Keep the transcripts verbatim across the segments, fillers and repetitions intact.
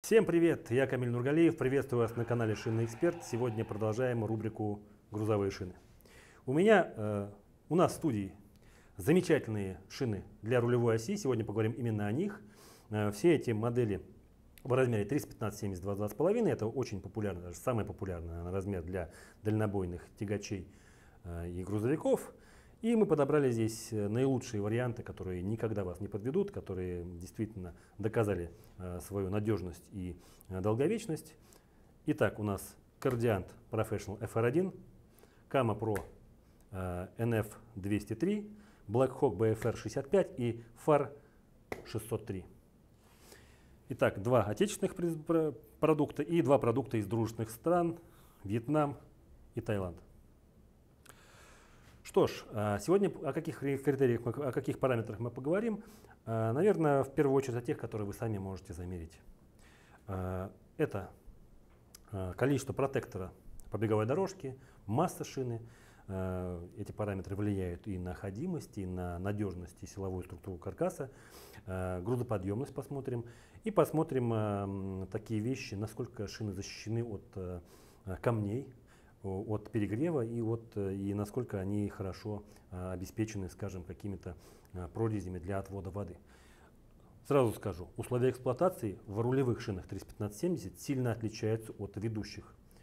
Всем привет! Я Камиль Нургалиев. Приветствую вас на канале Шинный Эксперт. Сегодня продолжаем рубрику «Грузовые шины». У меня, э, у нас в студии замечательные шины для рулевой оси. Сегодня поговорим именно о них. Э, все эти модели в размере триста пятнадцать семьдесят два двадцать с половиной. Это очень популярный, даже самый популярный наверное, размер для дальнобойных тягачей э, и грузовиков. И мы подобрали здесь наилучшие варианты, которые никогда вас не подведут, которые действительно доказали э, свою надежность и э, долговечность. Итак, у нас Cordiant Professional эф ар один, Kama Pro э, эн эф двести три, Blackhawk би эф эр шестьдесят пять и фар шестьсот три. Итак, два отечественных продукта и два продукта из дружественных стран – Вьетнам и Таиланд. Что ж, сегодня о каких критериях, о каких параметрах мы поговорим. Наверное, в первую очередь о тех, которые вы сами можете замерить. Это количество протектора по беговой дорожке, масса шины. Эти параметры влияют и на ходимость, и на надежность и силовую структуру каркаса. Грузоподъемность посмотрим. И посмотрим такие вещи, насколько шины защищены от камней, от перегрева и, от, и насколько они хорошо а, обеспечены, скажем, какими-то а, прорезями для отвода воды. Сразу скажу, условия эксплуатации в рулевых шинах триста пятнадцать семьдесят сильно отличаются от ведущих.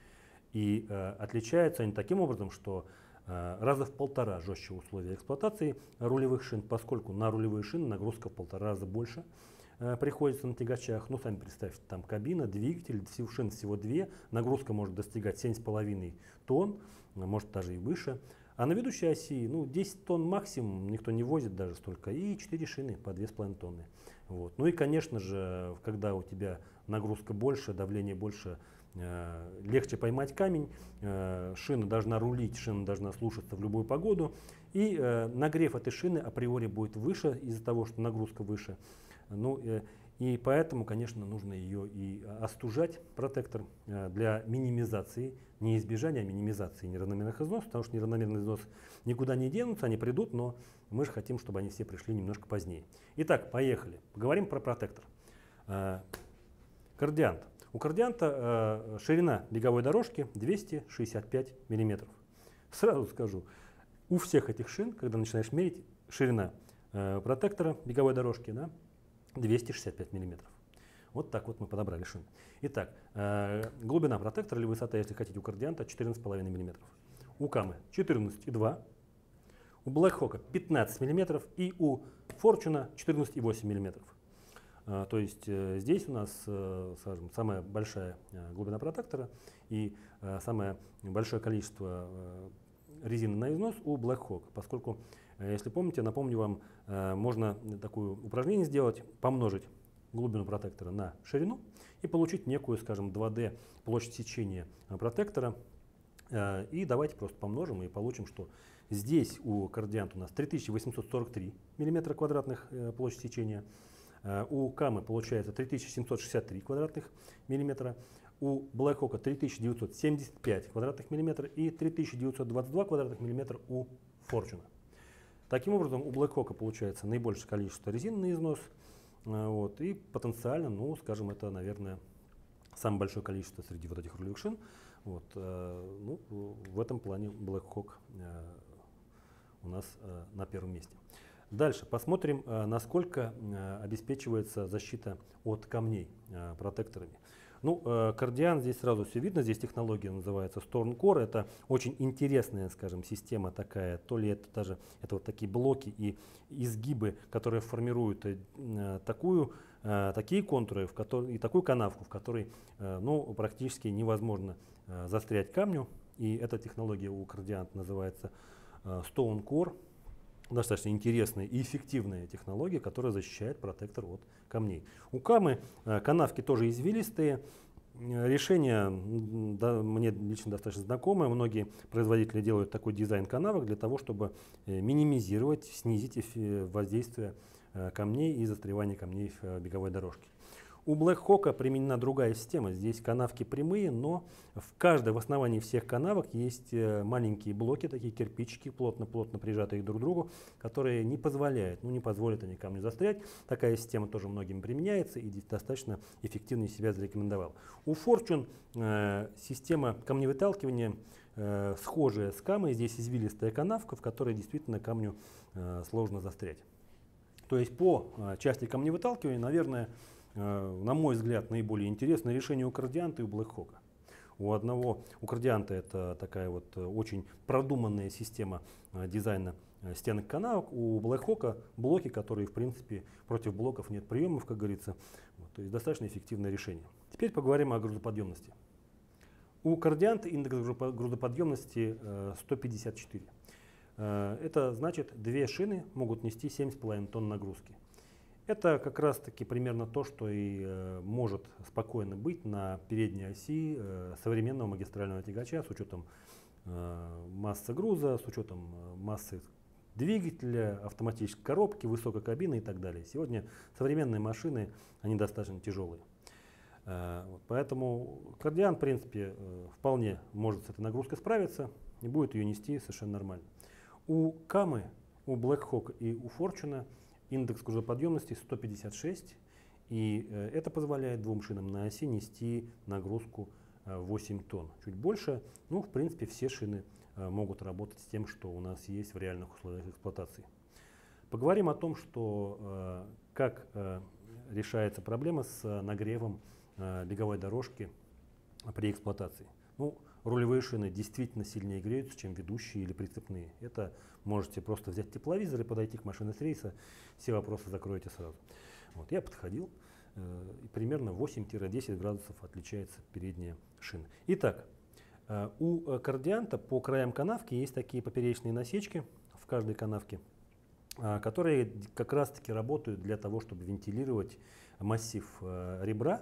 И а, отличаются они таким образом, что а, раза в полтора жестче условия эксплуатации рулевых шин, поскольку на рулевые шины нагрузка в полтора раза больше приходится на тягачах. Ну, сами представьте, там кабина, двигатель, шин всего две, нагрузка может достигать семь с половиной тонн, может даже и выше. А на ведущей оси, ну, десять тонн максимум, никто не возит даже столько, и четыре шины по две с половиной тонны. Вот. Ну и, конечно же, когда у тебя нагрузка больше, давление больше, э, легче поймать камень, э, шина должна рулить, шина должна слушаться в любую погоду, и э, нагрев этой шины априори будет выше из-за того, что нагрузка выше. Ну, э, и поэтому, конечно, нужно ее и остужать, протектор, э, для минимизации, не избежания, а минимизации неравномерных износов, потому что неравномерный износ никуда не денутся, они придут, но мы же хотим, чтобы они все пришли немножко позднее. Итак, поехали. Поговорим про протектор. Э, Cordiant. У Cordiant э, ширина беговой дорожки двести шестьдесят пять миллиметров. Сразу скажу, у всех этих шин, когда начинаешь мерить, ширина э, протектора беговой дорожки, да, двести шестьдесят пять миллиметров. Вот так вот мы подобрали шины. Итак, э, глубина протектора или высота, если хотите, у Cordiant четырнадцать с половиной миллиметров. У Камы четырнадцать и два, у Blackhawk пятнадцать миллиметров и у Fortune четырнадцать и восемь миллиметров. Э, то есть э, здесь у нас, э, скажем, самая большая э, глубина протектора и э, самое большое количество э, резины на износ у Blackhawk, поскольку, если помните, напомню вам, можно такое упражнение сделать, помножить глубину протектора на ширину и получить некую, скажем, два дэ площадь сечения протектора. И давайте просто помножим и получим, что здесь у Cordiant у нас три тысячи восемьсот сорок три миллиметра квадратных площадь сечения, у Камы получается три тысячи семьсот шестьдесят три квадратных миллиметра, у Blackhawk три тысячи девятьсот семьдесят пять квадратных миллиметра и три тысячи девятьсот двадцать два квадратных миллиметра у Fortune. Таким образом, у Blackhawk получается наибольшее количество резин на износ, вот, и потенциально, ну, скажем, это, наверное, самое большое количество среди вот этих рулевых шин. Вот, ну, в этом плане Blackhawk у нас на первом месте. Дальше посмотрим, насколько обеспечивается защита от камней протекторами. Ну, Cordiant, здесь сразу все видно, здесь технология называется StormCore, это очень интересная, скажем, система такая, то ли это даже это вот такие блоки и изгибы, которые формируют э, такую, э, такие контуры в которые, и такую канавку, в которой э, ну, практически невозможно э, застрять камню, и эта технология у Cordiant называется э, StormCore. Достаточно интересная и эффективная технология, которая защищает протектор от камней. У Камы э, канавки тоже извилистые. Решение да, мне лично достаточно знакомое. Многие производители делают такой дизайн канавок для того, чтобы э, минимизировать, снизить воздействие э, камней и застревание камней в э, беговой дорожке. У Black Hawk применена другая система. Здесь канавки прямые, но в каждой, в основании всех канавок есть маленькие блоки, такие кирпичики, плотно-плотно прижатые друг к другу, которые не позволяют, ну не позволят они камню застрять. Такая система тоже многим применяется и достаточно эффективно себя зарекомендовал. У Fortune э, система камневыталкивания э, схожая с камой. Здесь извилистая канавка, в которой действительно камню э, сложно застрять. То есть по э, части камневыталкивания, наверное, на мой взгляд, наиболее интересное решение у Кардианта и у Black Hawk. У одного, у Кардианта это такая вот очень продуманная система дизайна стенок канавок, у Black Hawk блоки, которые в принципе против блоков нет приемов, как говорится. Вот, то есть достаточно эффективное решение. Теперь поговорим о грузоподъемности. У Кардианта индекс грузоподъемности сто пятьдесят четыре. Это значит, две шины могут нести семь с половиной тонн нагрузки. Это как раз таки примерно то, что и э, может спокойно быть на передней оси э, современного магистрального тягача с учетом э, массы груза, с учетом э, массы двигателя, автоматической коробки, высокой кабины и так далее. Сегодня современные машины, они достаточно тяжелые. Э, вот, поэтому Кардиан, в принципе, э, вполне может с этой нагрузкой справиться и будет ее нести совершенно нормально. У Камы, у Black Hawk и у Fortune индекс грузоподъемности сто пятьдесят шесть, и э, это позволяет двум шинам на оси нести нагрузку э, восемь тонн. Чуть больше, ну, в принципе, все шины э, могут работать с тем, что у нас есть в реальных условиях эксплуатации. Поговорим о том, что, э, как э, решается проблема с нагревом э, беговой дорожки при эксплуатации. Ну, рулевые шины действительно сильнее греются, чем ведущие или прицепные. Это можете просто взять тепловизор и подойти к машине с рейса, все вопросы закроете сразу. Вот, я подходил, э, и примерно восемь-десять градусов отличается передняя шина. Итак, э, у Кардианта по краям канавки есть такие поперечные насечки в каждой канавке, э, которые как раз-таки работают для того, чтобы вентилировать массив э, ребра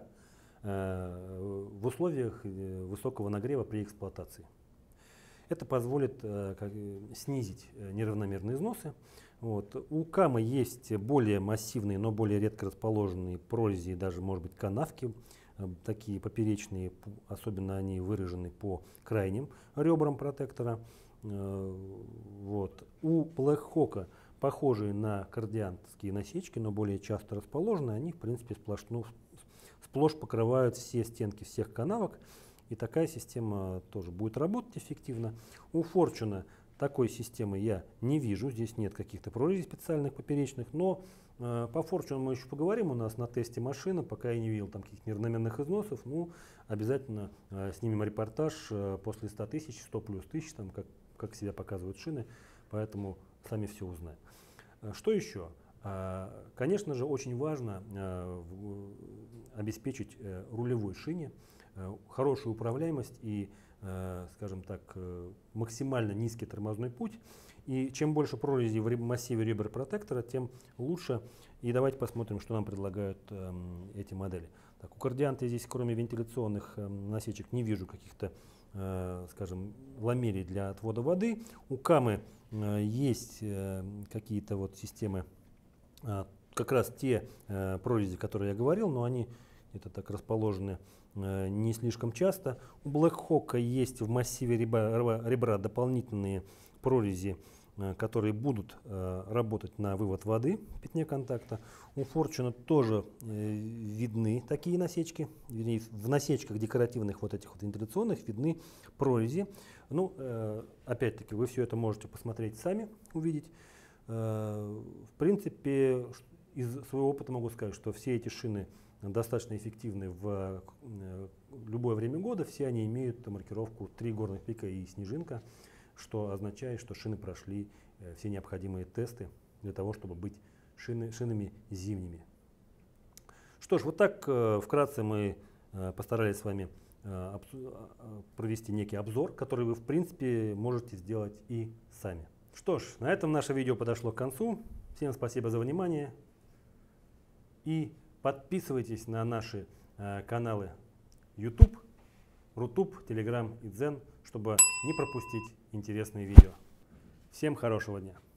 в условиях высокого нагрева при эксплуатации. Это позволит э, как, снизить неравномерные износы. Вот. У Камы есть более массивные, но более редко расположенные прорези, даже, может быть, канавки, э, такие поперечные, особенно они выражены по крайним ребрам протектора. Э, вот. У Black Hawk похожие на кардиантские насечки, но более часто расположены, они, в принципе, сплошную сплошь покрывают все стенки всех канавок, и такая система тоже будет работать эффективно. У Fortune такой системы я не вижу, здесь нет каких-то прорезей специальных поперечных, но э, по Fortune мы еще поговорим, у нас на тесте машина, пока я не видел там каких-то неравномерных износов, ну, обязательно э, снимем репортаж э, после ста тысяч, сто плюс тысяч, там, как, как себя показывают шины, поэтому сами все узнаем. Что еще? Конечно же, очень важно обеспечить рулевой шине хорошую управляемость и, скажем так, максимально низкий тормозной путь. И чем больше прорезей в массиве ребер протектора, тем лучше. И давайте посмотрим, что нам предлагают эти модели. Так, у Кардианта здесь, кроме вентиляционных насечек, не вижу каких-то, скажем, ламелей для отвода воды. У Камы есть какие-то вот системы, как раз те э, прорези, которые я говорил, но они это так расположены э, не слишком часто. У Black Hawk есть в массиве ребра, ребра дополнительные прорези, э, которые будут э, работать на вывод воды в пятне контакта. У Fortune тоже э, видны такие насечки. В насечках декоративных вот этих вот вентиляционных видны прорези. Ну, э, опять-таки, вы все это можете посмотреть сами, увидеть. В принципе, из своего опыта могу сказать, что все эти шины достаточно эффективны в любое время года. Все они имеют маркировку три горных пика и снежинка, что означает, что шины прошли все необходимые тесты для того, чтобы быть шины, шинами зимними. Что ж, вот так вкратце мы постарались с вами провести некий обзор, который вы, в принципе, можете сделать и сами. Что ж, на этом наше видео подошло к концу. Всем спасибо за внимание. И подписывайтесь на наши э, каналы YouTube, Рутуб, Telegram и Дзен, чтобы не пропустить интересные видео. Всем хорошего дня!